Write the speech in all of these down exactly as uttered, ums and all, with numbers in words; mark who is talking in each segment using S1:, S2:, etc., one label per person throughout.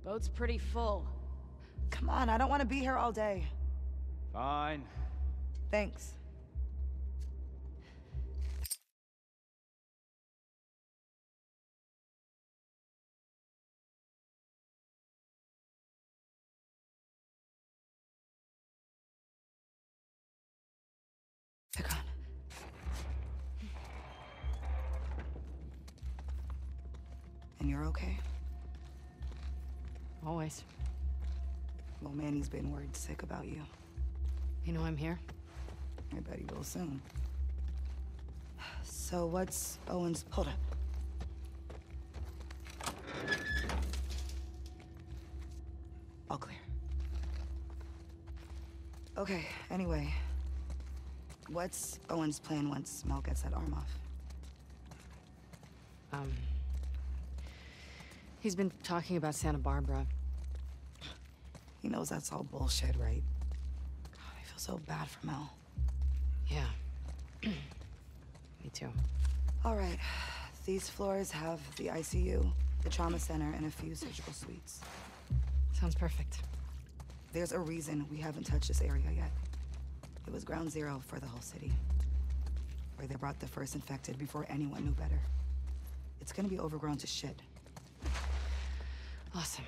S1: Boat's pretty full.
S2: Come on, I don't want to be here all day.
S3: Fine.
S2: Thanks. Pick on. And you're okay?
S1: Always.
S2: Well, Manny's been worried sick about you.
S1: You know I'm here?
S2: I bet he will soon. So what's Owen's... Hold up. All clear. Okay, anyway. What's Owen's plan once Mel gets that arm off?
S1: Um... He's been talking about Santa Barbara.
S2: He knows that's all bullshit, right? God, I feel so bad for Mel.
S1: Yeah. Me too.
S2: All right. These floors have the I C U, the trauma center, and a few surgical suites.
S1: Sounds perfect.
S2: There's a reason we haven't touched this area yet. It was ground zero for the whole city. Where they brought the first infected before anyone knew better. It's gonna be overgrown to shit.
S1: Awesome.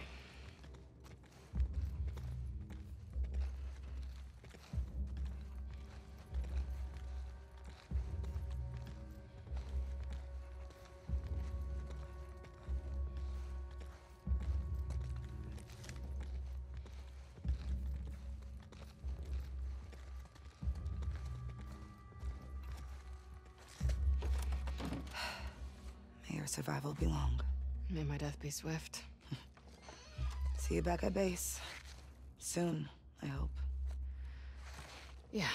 S2: May your survival be long.
S1: May my death be swift.
S2: See you back at base. Soon, I hope.
S1: Yeah.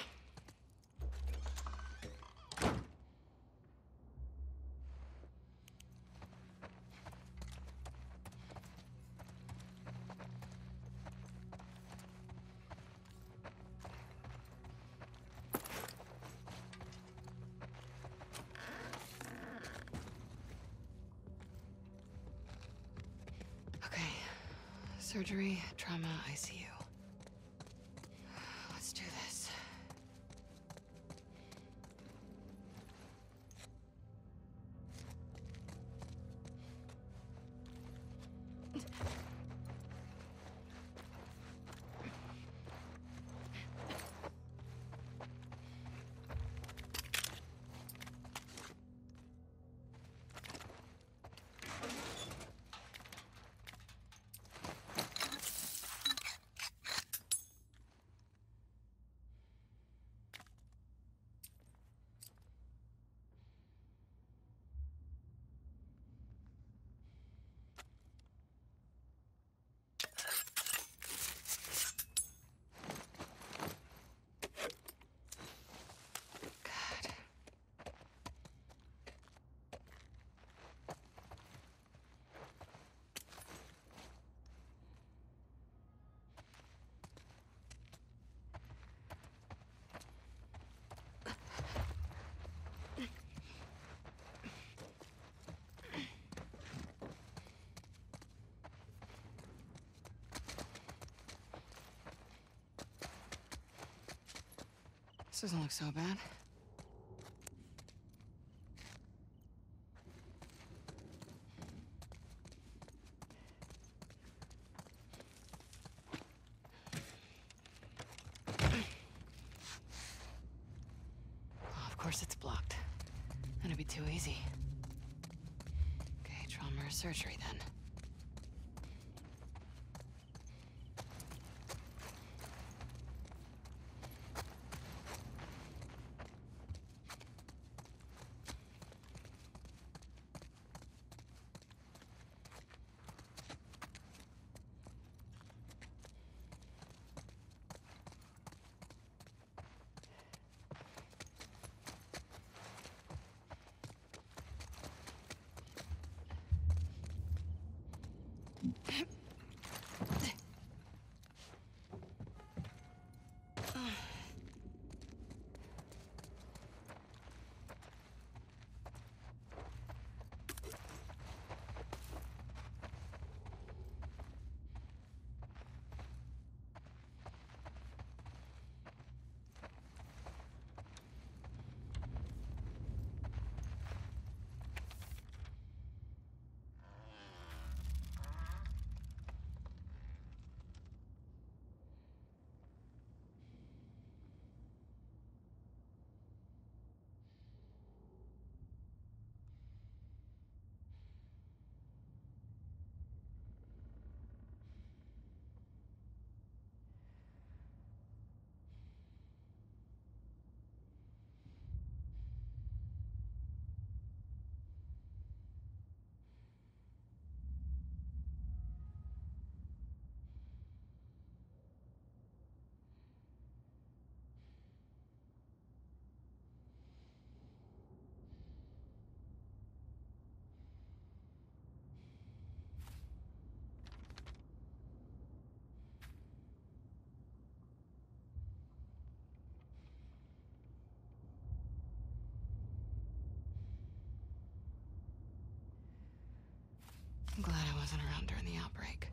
S1: Okay. Surgery, trauma, I C U. Let's do this. God. This doesn't look so bad. Oh, of course it's blocked. That'd be too easy. Okay, trauma or surgery then. wasn't around during the outbreak.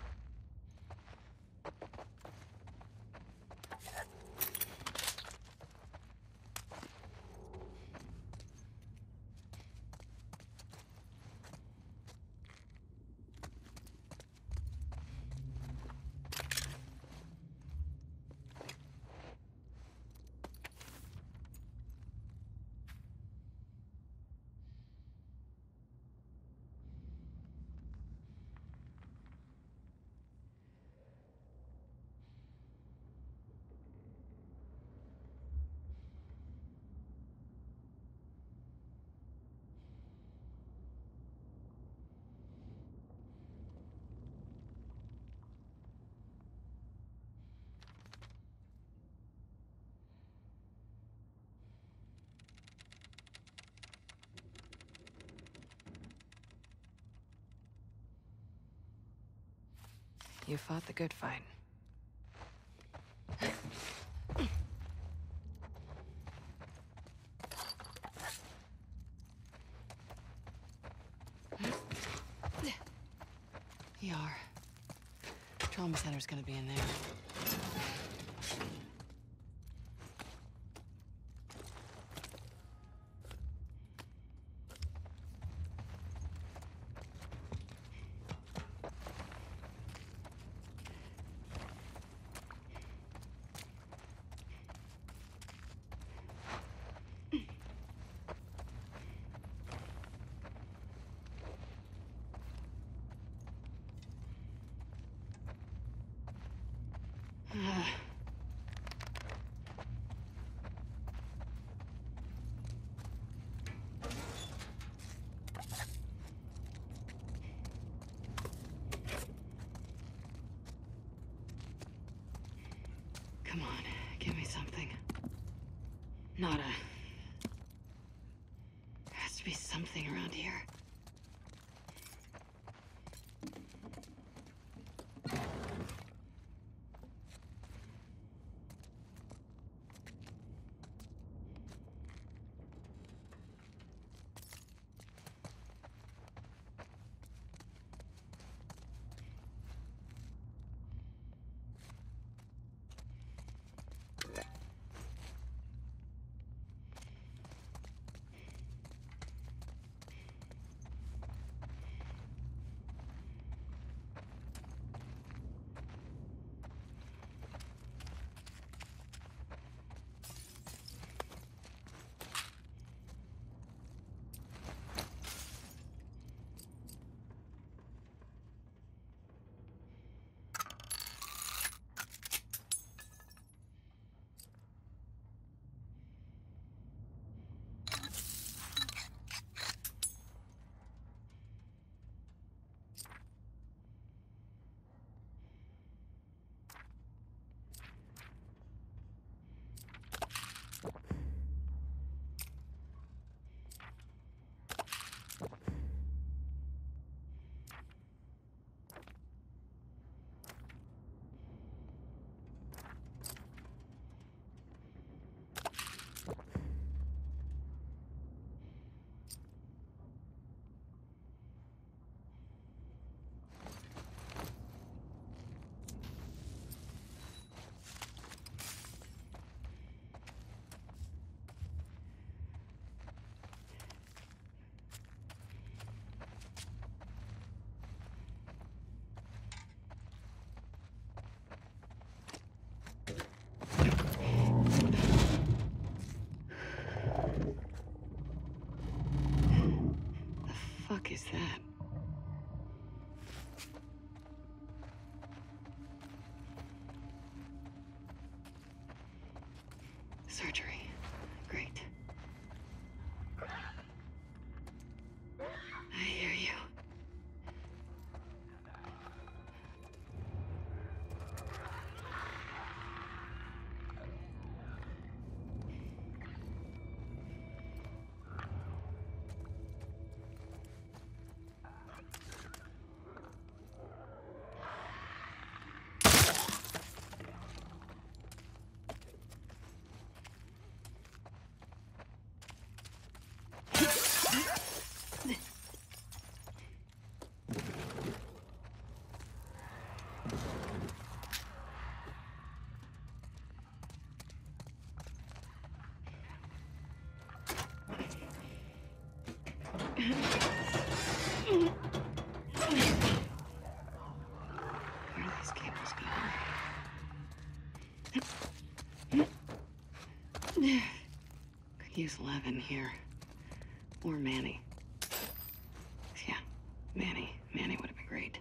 S1: You fought the good fight. E R. Trauma center's gonna be in there. Come on, give me something. Not a... There has to be something around here. The fuck is that? Surgery. Great. I hear you. use Levin here. Or Manny. Yeah, Manny. Manny would have been great.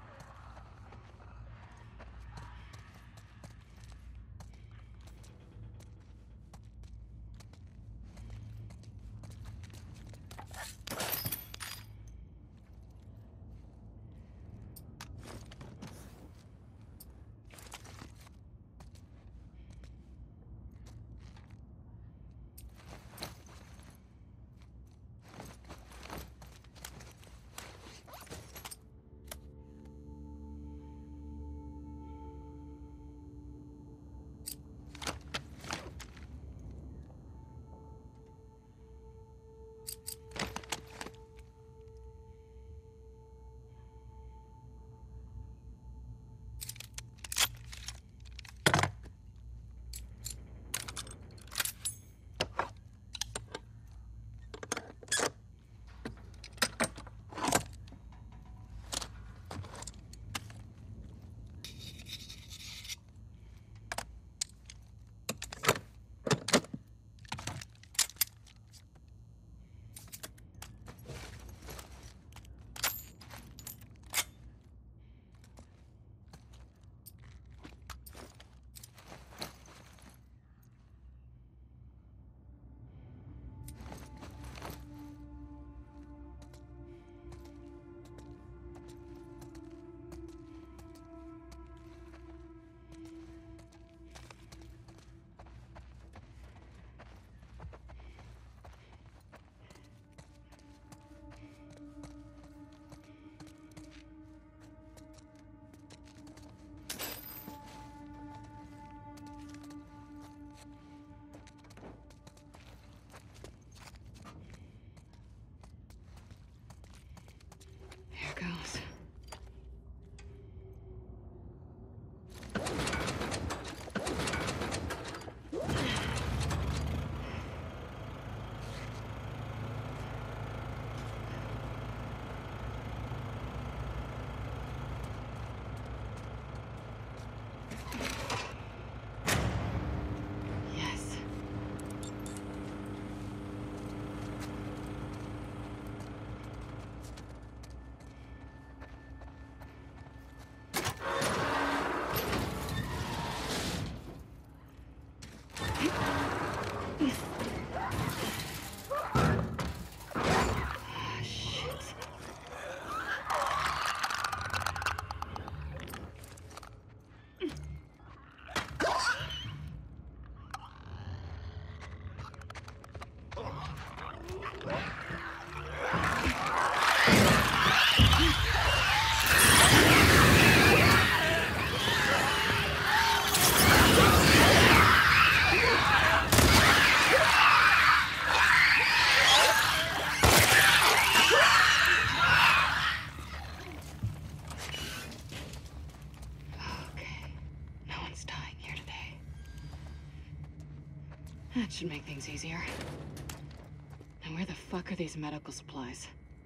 S1: Here goes. That should make things easier. Now where the fuck are these medical supplies?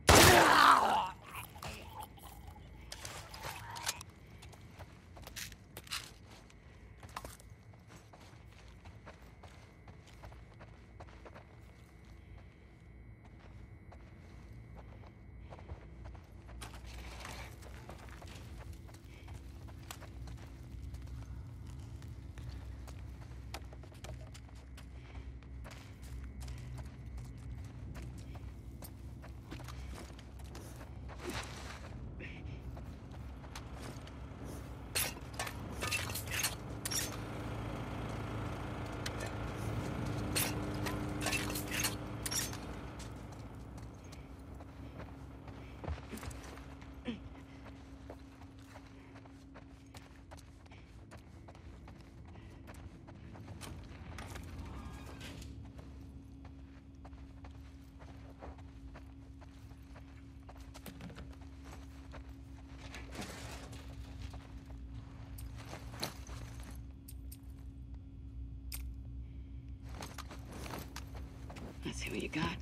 S1: Let's see what you got.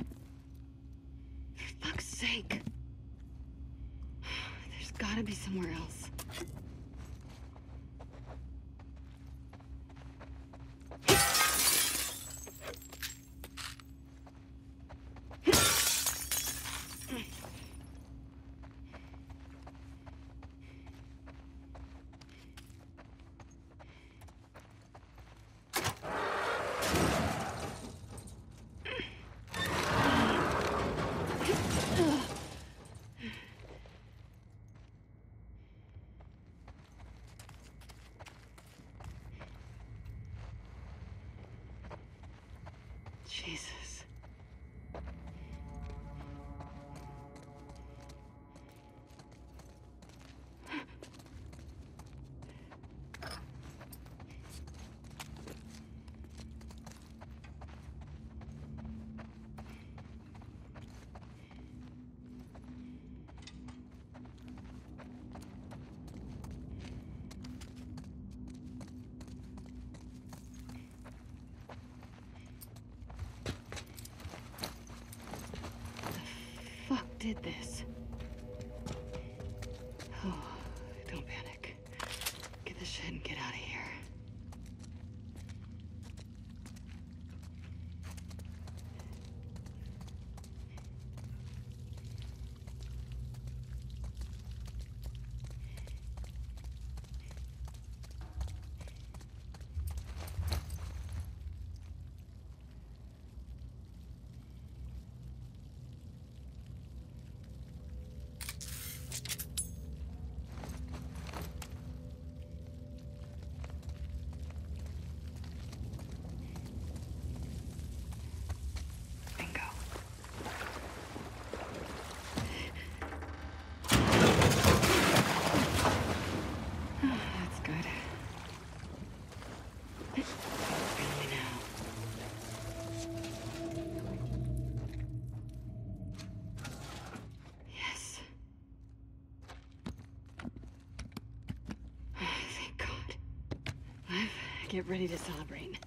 S1: For fuck's sake. There's gotta be somewhere else. Jesus. Did this. Oh, don't panic. Get the shit and get out of here. Get ready to celebrate.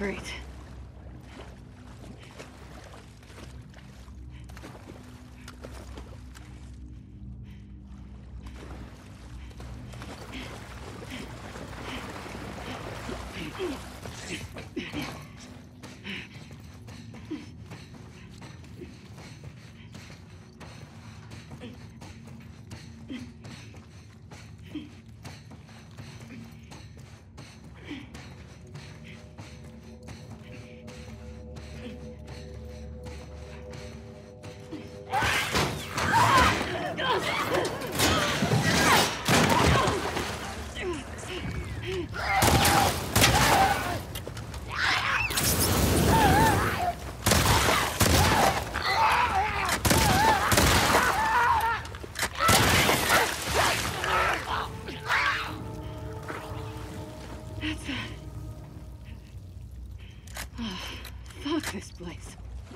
S1: Great. That's it. Oh, fuck this place.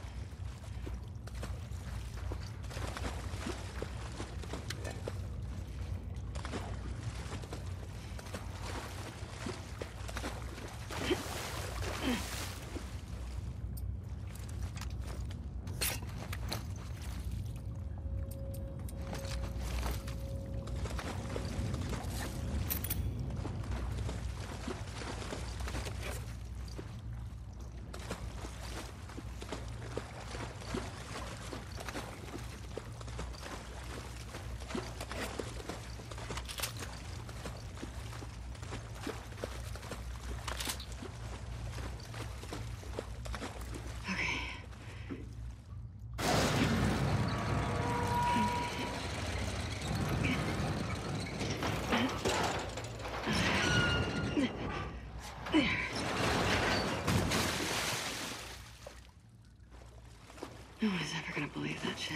S1: No one is ever gonna believe that shit.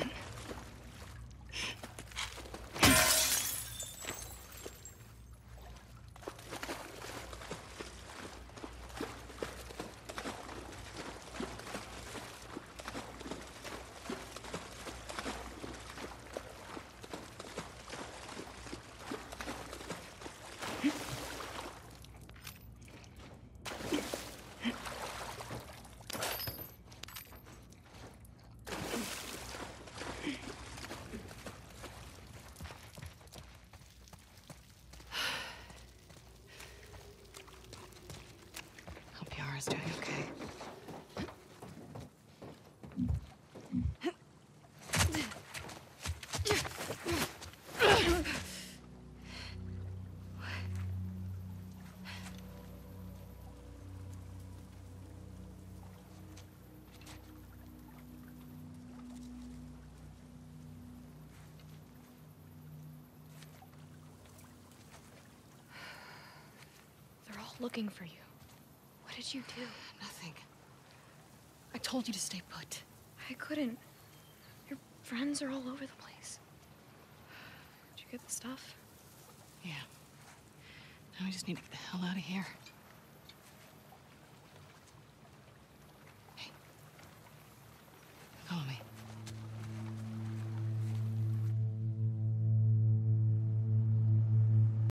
S1: Is doing okay.
S3: They're all looking for you. What did you do?
S1: Nothing. I told you to stay put.
S3: I couldn't. Your friends are all over the place. Did you get the stuff?
S1: Yeah. Now we just need to get the hell out of here.